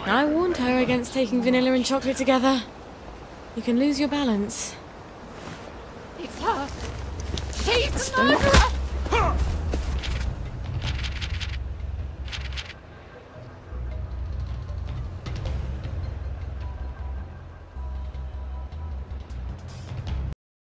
I warned her against taking vanilla and chocolate together. You can lose your balance. It's her! She's the murderer!